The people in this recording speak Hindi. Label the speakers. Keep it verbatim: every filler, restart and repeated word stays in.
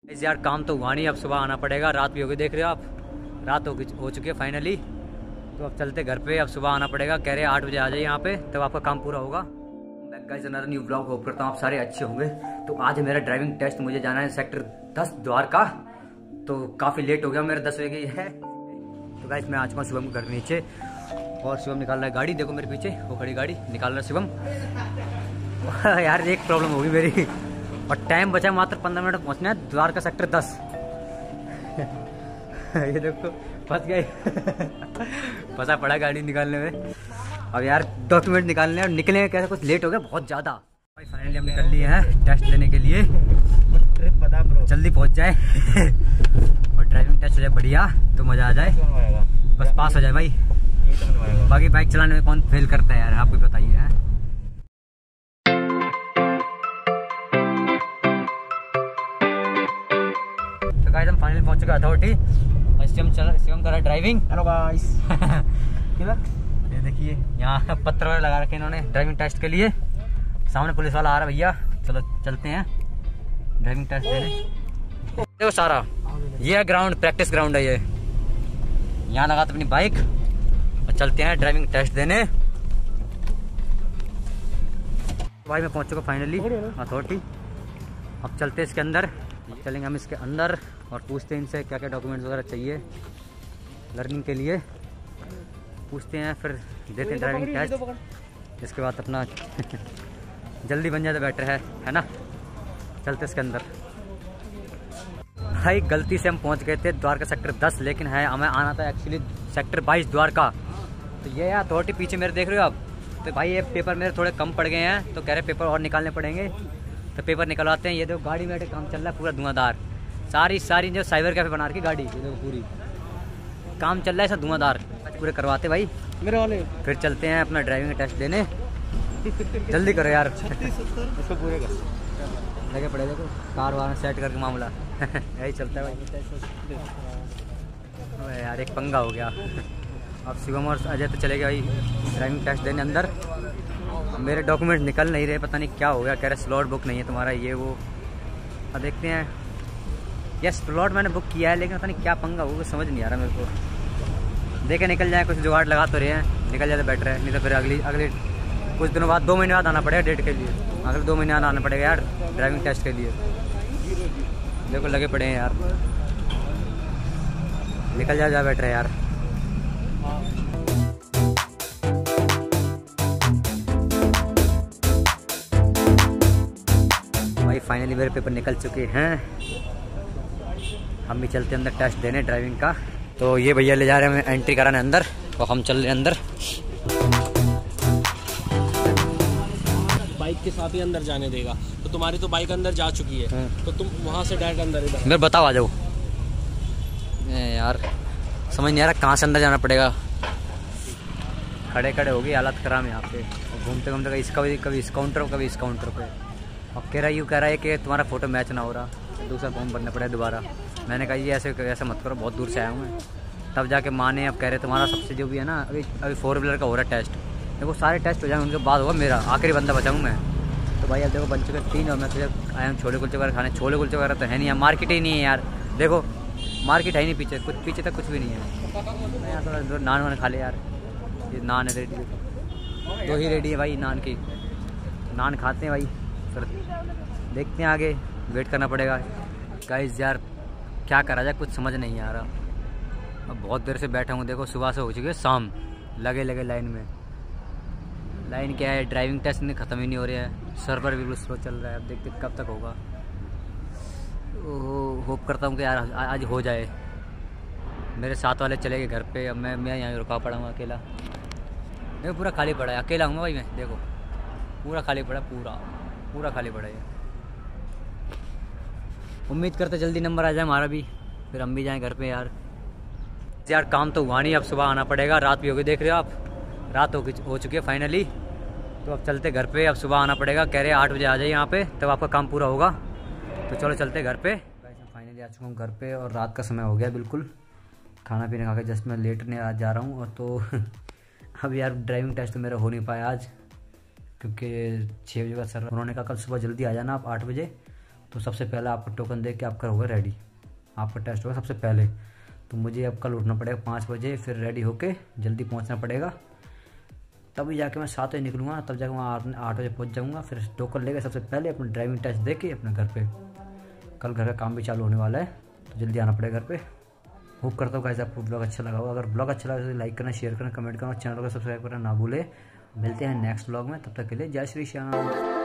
Speaker 1: इस यार काम तो हुआ नहीं, अब सुबह आना पड़ेगा। रात भी होगी, देख रहे हो आप, रात हो हो चुकी है फाइनली। तो अब चलते घर पे, अब सुबह आना पड़ेगा। कह रहे हैं आठ बजे आ जाइए यहाँ पे, तब आपका काम पूरा होगा। मैं guys another new blog hope करता हूँ आप सारे अच्छे होंगे। तो आज है मेरा ड्राइविंग टेस्ट, मुझे जाना है सेक्टर दस द्वारका। तो काफ़ी लेट हो गया, मेरा दस बजे ही है। तो गाइस मैं आ चुका हूँ शिवम के घर नीचे, और शिवम निकाल रहा है गाड़ी। देखो मेरे पीछे वो खड़ी गाड़ी निकाल रहा है शिवम। यार एक प्रॉब्लम होगी मेरी, और टाइम बचा मात्र पंद्रह मिनट पहुंचना है द्वारका सेक्टर दस। ये देखो फंस गए। फंसा पड़ा गाड़ी निकालने में। अब यार डॉक्यूमेंट निकालने और निकले हैं कैसे, कुछ लेट हो गया बहुत ज़्यादा। भाई फाइनली हम निकल लिए हैं टेस्ट लेने के लिए। ट्रिप बता ब्रो, जल्दी पहुंच जाए और ड्राइविंग टेस्ट हो जाए बढ़िया, तो मज़ा आ जाए, बस पास हो जाए भाई। बाकी बाइक चलाने में कौन फेल करता है यार, आपको बताइए है। तो गाइस हम फाइनली पहुंच चुके अथॉरिटी, और शिवम चला शिवम कर रहा है ड्राइविंग। Hello guys. ये देखिए यहाँ पत्थर वगैरह लगा रखे इन्होंने ड्राइविंग टेस्ट के लिए। सामने पुलिस वाला आ रहा है भैया, चलो चलते हैं ड्राइविंग टेस्ट देने। देखो सारा ये है ग्राउंड, प्रैक्टिस ग्राउंड है ये। यहाँ लगा तो अपनी बाइक और चलते हैं ड्राइविंग टेस्ट देने। भाई मैं पहुंच चुका फाइनली अथॉरिटी। अब चलते हैं इसके अंदर, चलेंगे हम इसके अंदर और पूछते हैं इनसे क्या क्या डॉक्यूमेंट्स वगैरह चाहिए लर्निंग के लिए। पूछते हैं, फिर देते हैं ड्राइविंग टेस्ट। इसके बाद अपना जल्दी बन जाए तो बेटर है है ना। चलते इसके अंदर। भाई गलती से हम पहुंच गए थे द्वारका सेक्टर दस, लेकिन है हमें आना था एक्चुअली सेक्टर बाईस द्वारका। तो ये है अथॉरिटी पीछे मेरे देख रहे हो आप। तो भाई ये पेपर मेरे थोड़े कम पड़ गए हैं, तो कह रहे पेपर और निकालने पड़ेंगे। तो पेपर निकलवाते हैं। ये देखो गाड़ी में काम चल रहा है पूरा धुआंधार, सारी सारी जो साइबर कैफे बना रखी गाड़ी, ये देखो पूरी काम चल रहा है, सब धुआंधार पूरे करवाते भाई मेरे वाले। फिर चलते हैं अपना ड्राइविंग टेस्ट देने। जल्दी करो यार, इसको पूरे कर लगे पड़े। देखो कार वार सेट करके मामला यही चलता है भाई। यार एक पंगा हो गया। अब शिवम और अजय तो चले गए भाई ड्राइविंग टेस्ट देने अंदर। मेरे डॉक्यूमेंट निकल नहीं रहे, पता नहीं क्या हो गया। कह रहे स्लॉट बुक नहीं है तुम्हारा, ये वो। अब देखते हैं। यस स्लॉट मैंने बुक किया है, लेकिन पता नहीं क्या पंगा होगा, समझ नहीं आ रहा मेरे को। देखे निकल जाए, कुछ जुगाड़ लगा तो रहे हैं, निकल जाए तो बेटर है। नहीं तो फिर अगली अगली कुछ दिनों बाद, दो महीने बाद आना पड़ेगा डेट के लिए। अगले दो महीने बाद आना पड़ेगा यार ड्राइविंग टेस्ट के लिए। देखो लगे पड़े हैं यार, निकल जाए जा बेटर है यार। भाई फाइनली मेरे पेपर निकल चुके हैं। हम भी चलते हैं अंदर टेस्ट देने ड्राइविंग का। तो ये भैया ले जा रहे हैं हमें एंट्री कराने अंदर, तो हम चल रहे हैं अंदर।
Speaker 2: बाइक के साथ ही अंदर जाने देगा, तो तुम्हारी तो बाइक अंदर जा चुकी है, तो तुम वहाँ से डायरेक्ट अंदर इधर।
Speaker 1: मेरे बताओ आ जाओ यार, समझ नहीं आ रहा कहाँ से अंदर जाना पड़ेगा। खड़े खड़े होगी हालत खराब यहाँ पे, और घूमते घूमते कभी इसका कभी इस काउंटर कभी इस काउंटर पे। और कह रहा यूँ कह रहा है कि तुम्हारा फोटो मैच ना हो रहा, दूसरा फॉर्म भरना पड़ेगा दोबारा। मैंने कहा ये ऐसे ऐसा मत करो, बहुत दूर से आया हूँ मैं। तब जाके माने। अब कह रहे तुम्हारा सबसे जो भी है ना, अभी अभी फोर व्हीलर का हो रहा है टेस्ट। देखो सारे टेस्ट हो जाएंगे, उनके बाद होगा मेरा, आखिरी बंदा बचाऊँ मैं। तो भाई अब देखो बन चुके तीन, और मैं तो आया हूँ छोले कुलचे वगैरह खाने। छोले कुलचे वगैरह तो है नहीं, मार्केट ही नहीं है यार। देखो मार्केट है ही नहीं, पीछे कुछ पीछे तक कुछ भी नहीं है। यहाँ तो नान वान खा ले यार, ये नान है रेडी, दो ही रेडी है भाई नान की। नान खाते हैं भाई, फिर देखते हैं आगे, वेट करना पड़ेगा। गाइस यार क्या करा जाए, कुछ समझ नहीं आ रहा। अब बहुत देर से बैठा हूँ, देखो सुबह से हो चुकी है शाम, लगे लगे लाइन में। लाइन क्या है, ड्राइविंग टेस्ट नहीं ख़त्म ही नहीं हो रहा है, सर्वर बिल्कुल स्लो चल रहा है। अब देखते कब तक होगा। ओह होप करता हूँ कि यार आज हो जाए। मेरे साथ वाले चले गए घर पे, अब मैं मैं यहाँ रुका पड़ा हूँ अकेला। देखो पूरा खाली पड़ा है, अकेला हूँ भाई मैं। देखो पूरा खाली पड़ा, पूरा पूरा खाली पड़ा है। उम्मीद करते जल्दी नंबर आ जाए हमारा भी, फिर हम भी जाएँ घर पे यार। यार काम तो हुआ नहीं, अब सुबह आना पड़ेगा। रात भी होगी, देख रहे हो आप, रात हो हो चुकी है फाइनली। तो अब चलते घर पे, अब सुबह आना पड़ेगा। कह रहे हैं आठ बजे आ जाइए यहाँ पे, तब आपका काम पूरा होगा। तो चलो चलते घर पे। फाइनली आ चुका हूँ घर पे, और रात का समय हो गया बिल्कुल। खाना पीने खा के जस्ट मैं लेटने आज जा रहा हूँ। और तो अब यार ड्राइविंग टेस्ट तो मेरा हो नहीं पाया आज, क्योंकि छः बजे का सर उन्होंने कहा कल सुबह जल्दी आ जाना आप आठ बजे, तो सबसे पहले आपको टोकन दे के आप करोगे रेडी, आपका टेस्ट होगा सबसे पहले। तो मुझे अब कल उठना पड़ेगा पाँच बजे, फिर रेडी होके जल्दी पहुंचना पड़ेगा, तभी जाके मैं सात बजे निकलूँगा, तब जाके वहाँ आठ आठ बजे पहुँच जाऊँगा। फिर टोकन लेके सबसे पहले अपना ड्राइविंग टेस्ट दे के अपने घर पे, कल घर का काम भी चालू होने वाला है तो जल्दी आना पड़ेगा घर पे। होप करता हूँ गाइस आपको ब्लॉग अच्छा लगा होगा। अगर ब्लॉग अच्छा लगा तो लाइक करना, शेयर करना, कमेंट करना, चैनल को सब्सक्राइब करना ना भूले। मिलते हैं नेक्स्ट ब्लॉग में, तब तक के लिए जय श्री श्याम।